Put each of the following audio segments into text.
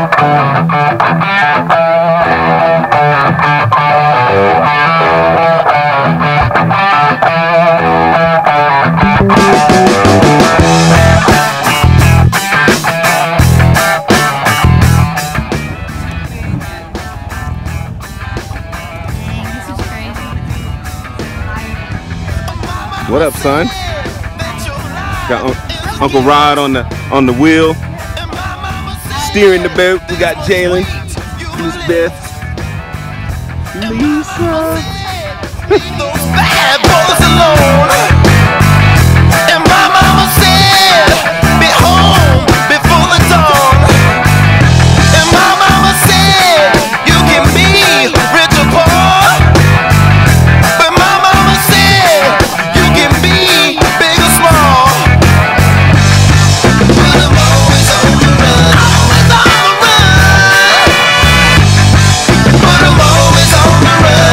What up, son? Got Uncle Rod on the wheel, steering the boat. We got Jalen, Miss Beth, Lisa. Those bad boys alone. And my mama said, be home before the dawn. And my mama said, you can be rich or poor. But my mama said, you can be big or small. But I'm always on the run, always on the run. But I'm always on the run.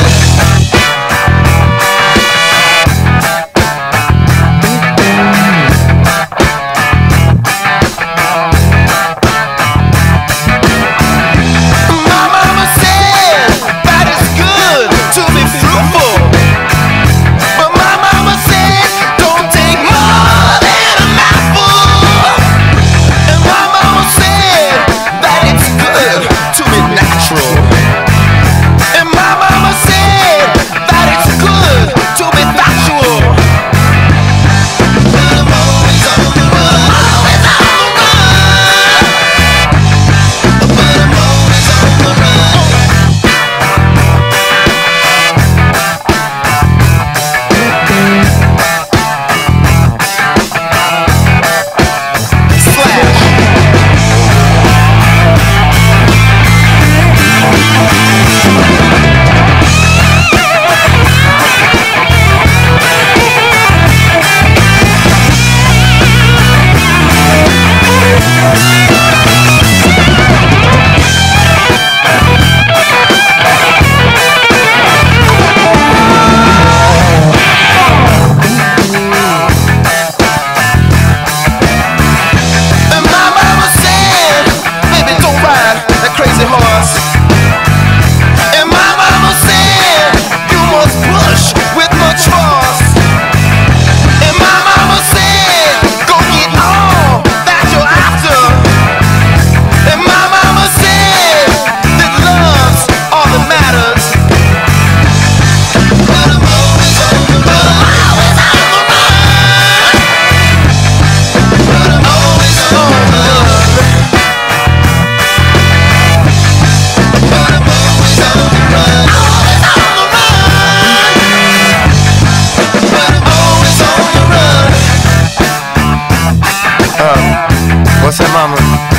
What's that, mama?